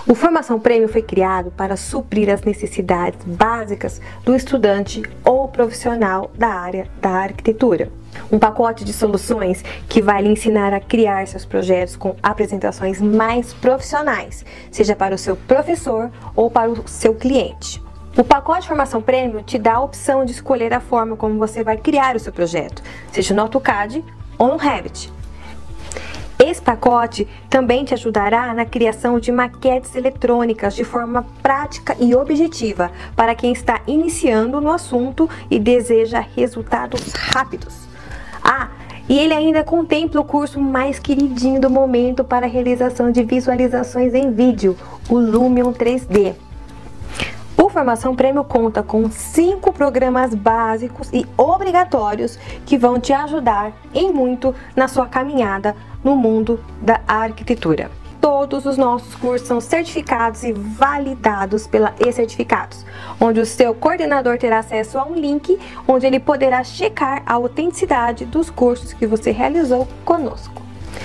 O Formação Premium foi criado para suprir as necessidades básicas do estudante ou profissional da área da arquitetura. Um pacote de soluções que vai lhe ensinar a criar seus projetos com apresentações mais profissionais, seja para o seu professor ou para o seu cliente. O pacote de Formação Premium te dá a opção de escolher a forma como você vai criar o seu projeto, seja no AutoCAD ou no Revit. Esse pacote também te ajudará na criação de maquetes eletrônicas de forma prática e objetiva para quem está iniciando no assunto e deseja resultados rápidos. E ele ainda contempla o curso mais queridinho do momento para a realização de visualizações em vídeo, o Lumion 3D. O Formação Premium conta com 5 programas básicos e obrigatórios que vão te ajudar em muito na sua caminhada no mundo da arquitetura. Todos os nossos cursos são certificados e validados pela E-Certificados, onde o seu coordenador terá acesso a um link onde ele poderá checar a autenticidade dos cursos que você realizou conosco.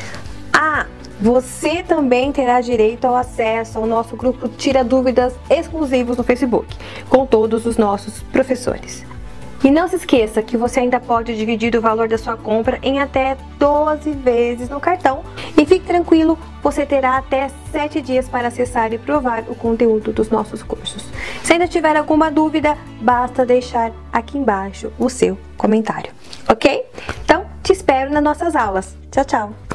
Você também terá direito ao acesso ao nosso grupo Tira Dúvidas exclusivos no Facebook, com todos os nossos professores. E não se esqueça que você ainda pode dividir o valor da sua compra em até 12 vezes no cartão. E fique tranquilo, você terá até 7 dias para acessar e provar o conteúdo dos nossos cursos. Se ainda tiver alguma dúvida, basta deixar aqui embaixo o seu comentário, ok? Então, te espero nas nossas aulas. Tchau, tchau!